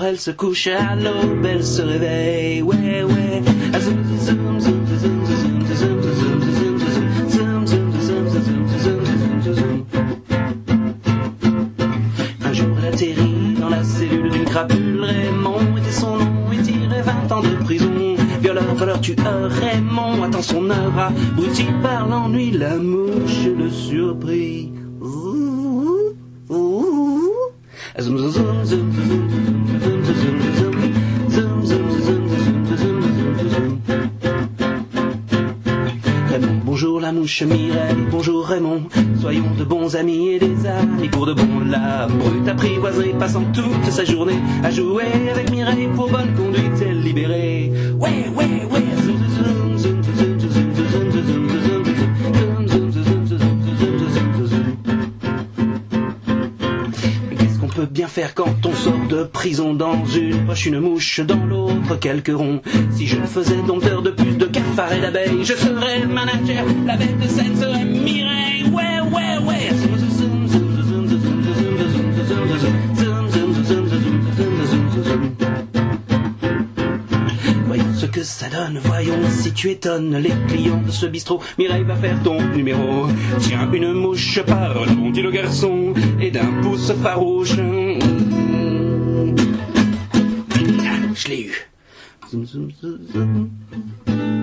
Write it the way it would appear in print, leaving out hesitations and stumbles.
elle se couche, à l'aube elle se réveille. Ouais, ouais. Ah, zoom, zoom, zoom, zoom, zoom, zoom, zoom, zoom, zoom, zoom, zoom, zoom, zoom, zoom, zoom, zoom. Un jour elle atterrit dans la cellule d'une crapule. Raymond était son nom et tirait 20 ans de prison. Violeur, voleur, tueur, Raymond attend son heure. Abruti par l'ennui, la mouche le surprit. Zoom, zoom, zoom, zoom, zoom, zoom, zoom, zoom, zoom, zoom. Raymond, bonjour la mouche Mireille, bonjour Raymond. Soyons de bons amis et des amis pour de bon. La brute apprivoisée passant toute sa journée à jouer avec Mireille pour bonne conduite et libérée. Ouais, ouais, ouais. Zoom, zoom, zoom, zoom, zoom, zoom, zoom, zoom, zoom, zoom. Bien faire quand on sort de prison, dans une poche une mouche, dans l'autre quelques ronds. Si je faisais dompteur de plus de cafards et d'abeilles, je serais le manager, la bête de scène serait Mireille. Ouais, ouais, ouais. Voyons ce que ça donne, voyons si tu étonnes les clients de ce bistrot. Mireille va faire ton numéro. Tiens, une mouche parle, dit le garçon, et d'un pouce farouche. Je l'ai eu. Zoom, zoom, zoom, zoom.